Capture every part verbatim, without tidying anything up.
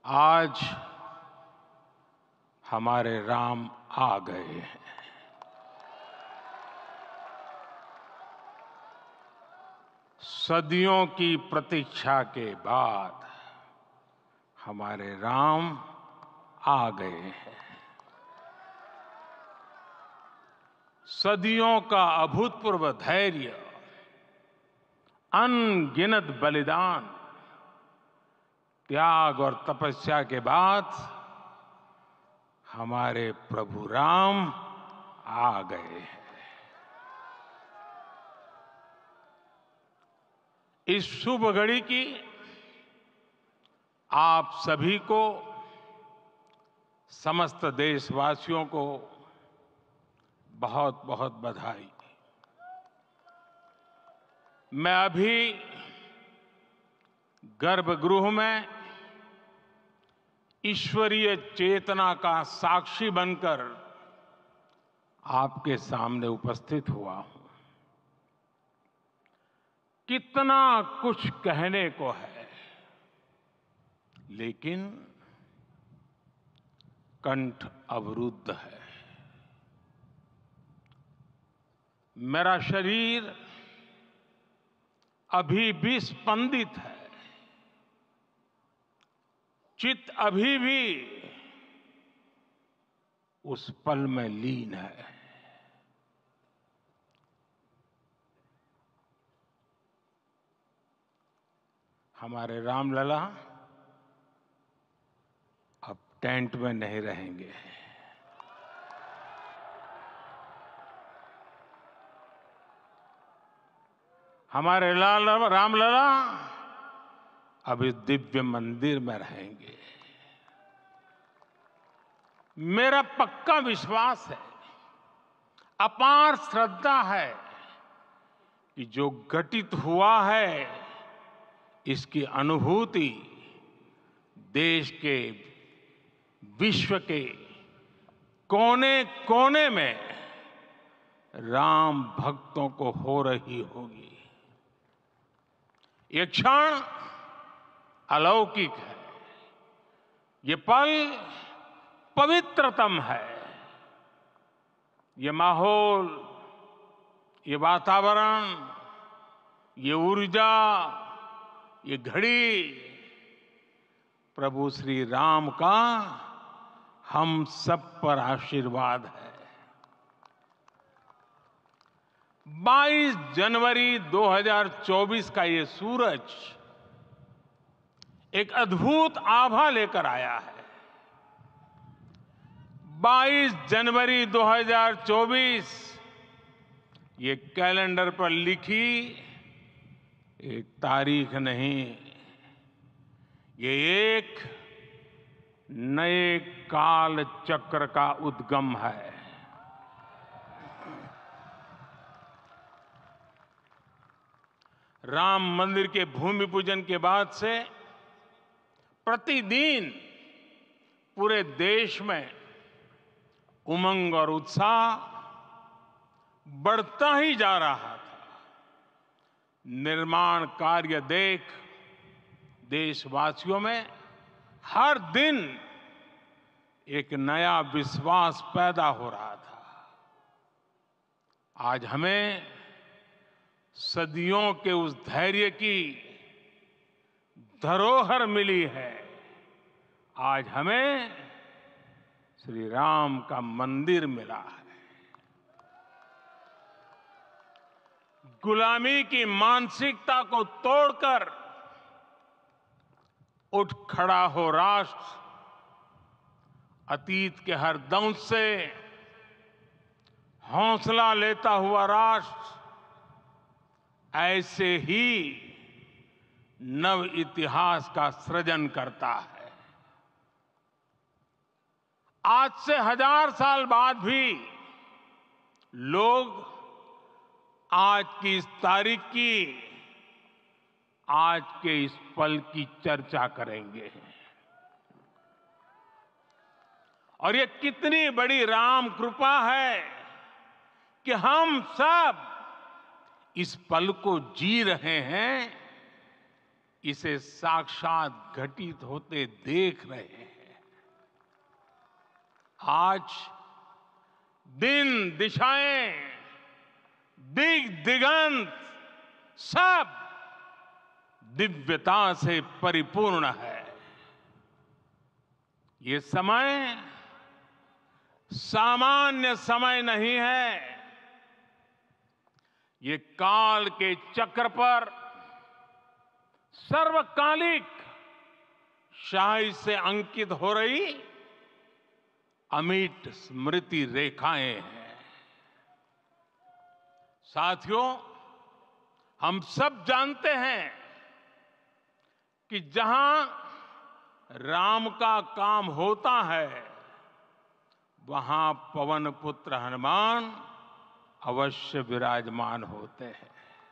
आज हमारे राम आ गए हैं। सदियों की प्रतीक्षा के बाद हमारे राम आ गए हैं। सदियों का अभूतपूर्व धैर्य, अनगिनत बलिदान, त्याग और तपस्या के बाद हमारे प्रभु राम आ गए हैं। इस शुभ घड़ी की आप सभी को, समस्त देशवासियों को बहुत बहुत बधाई। मैं अभी गर्भगृह में ईश्वरीय चेतना का साक्षी बनकर आपके सामने उपस्थित हुआ हूं। कितना कुछ कहने को है, लेकिन कंठ अवरुद्ध है। मेरा शरीर अभी भी स्पंदित है, चित्त अभी भी उस पल में लीन है। हमारे रामलला अब टेंट में नहीं रहेंगे। हमारे लाल रामलला अब इस दिव्य मंदिर में रहेंगे। मेरा पक्का विश्वास है, अपार श्रद्धा है कि जो घटित हुआ है, इसकी अनुभूति देश के, विश्व के कोने कोने में राम भक्तों को हो रही होगी। ये क्षण अलौकिक है, ये पल पवित्रतम है। ये माहौल, ये वातावरण, ये ऊर्जा, ये घड़ी प्रभु श्री राम का हम सब पर आशीर्वाद है। बाईस जनवरी दो हज़ार चौबीस का ये सूरज एक अद्भुत आभा लेकर आया है। बाईस जनवरी दो हज़ार चौबीस ये कैलेंडर पर लिखी एक तारीख नहीं, ये एक नए काल चक्र का उद्गम है। राम मंदिर के भूमि पूजन के बाद से प्रतिदिन पूरे देश में उमंग और उत्साह बढ़ता ही जा रहा था। निर्माण कार्य देख देशवासियों में हर दिन एक नया विश्वास पैदा हो रहा था। आज हमें सदियों के उस धैर्य की धरोहर मिली है। आज हमें श्री राम का मंदिर मिला है। गुलामी की मानसिकता को तोड़कर उठ खड़ा हो राष्ट्र। अतीत के हर दंश से हौसला लेता हुआ राष्ट्र ऐसे ही नव इतिहास का सृजन करता है। आज से हजार साल बाद भी लोग आज की इस तारीख की, आज के इस पल की चर्चा करेंगे। और ये कितनी बड़ी राम कृपा है कि हम सब इस पल को जी रहे हैं। इसे साक्षात घटित होते देख रहे हैं। आज दिन दिशाएं, दिग दिगंत सब दिव्यता से परिपूर्ण है। ये समय सामान्य समय नहीं है। ये काल के चक्र पर सर्वकालिक शाही से अंकित हो रही अमिट स्मृति रेखाएं हैं। साथियों, हम सब जानते हैं कि जहां राम का काम होता है, वहां पवन पुत्र हनुमान अवश्य विराजमान होते हैं।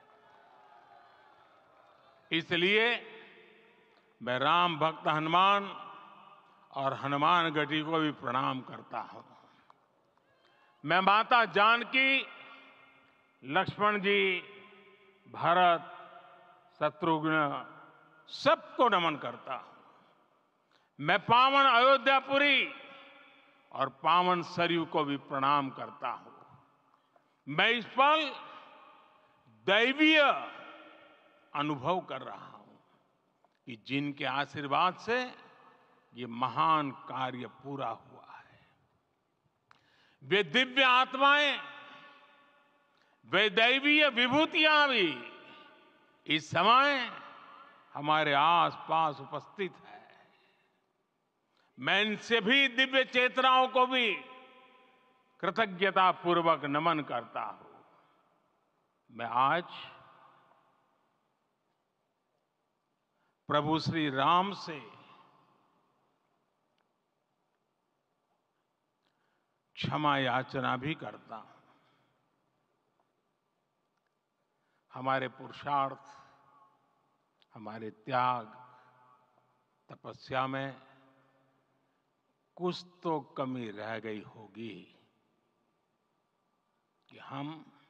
इसलिए मैं राम भक्त हनुमान और हनुमान गढ़ी को भी प्रणाम करता हूं। मैं माता जानकी, लक्ष्मण जी, भरत, शत्रुघ्न सबको नमन करता हूं। मैं पावन अयोध्यापुरी और पावन सरयू को भी प्रणाम करता हूं। मैं इस पल दैवीय अनुभव कर रहा हूं कि जिनके आशीर्वाद से ये महान कार्य पूरा हुआ है। वे दिव्य आत्माएं, वे दैवीय विभूतियां भी इस समय हमारे आसपास उपस्थित है। मैं इन सभी दिव्य चेतनाओं को भी कृतज्ञता पूर्वक नमन करता हूं। मैं आज प्रभु श्री राम से क्षमा याचना भी करता हूं। हमारे पुरुषार्थ, हमारे त्याग, तपस्या में कुछ तो कमी रह गई होगी कि हम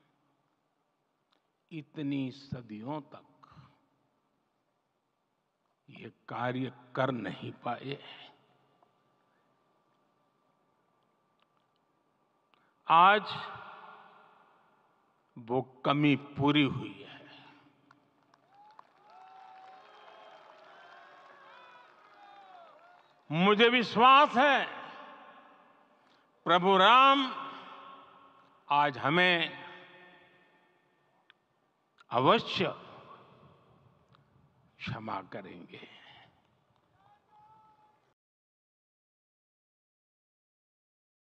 इतनी सदियों तक ये कार्य कर नहीं पाए। आज वो कमी पूरी हुई है। मुझे विश्वास है प्रभु राम आज हमें अवश्य क्षमा करेंगे।